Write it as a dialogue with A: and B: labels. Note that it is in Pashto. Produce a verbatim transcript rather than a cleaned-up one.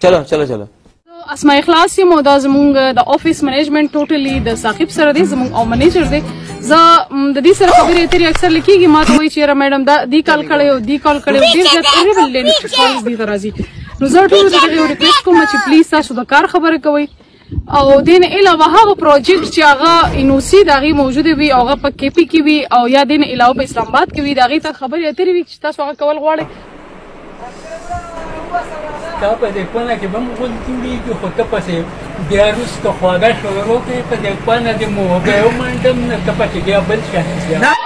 A: چلو چلو چلو
B: اسماء اخلاص یم او دا زمونږ د افیس منیجمنت ټوټلی د ساقب سره دی زمونږ او منیجر دی زه د دې سره خبرې اترې اکثر لیکيږي ما ته وایي چې یاره میډم دا دی کال کړی او دی کال کړی او ډېر زیات اریبل لینډ کالز دي ته راځي نو زه ټولو ته یو ریکویسټ کوم چې پلیز تاسو د کار خبره کوئ او دین علاوه هغه پروجیکټ چې هغه انوسی د هغې موجودې وي او هغه په کې پي کې وي او یا دین علاوه په اسلام آباد کې وي د هغې ته خبرې اترې وي چې تاسو هغه کول غواړئ
C: تا په دې کونه کې به هم غونډې کېږي خو ته پسې بیا وروسته خواږه شروع کړې په دې کونه دې مو بیا ومنډم نه ته پسې بیا بل شي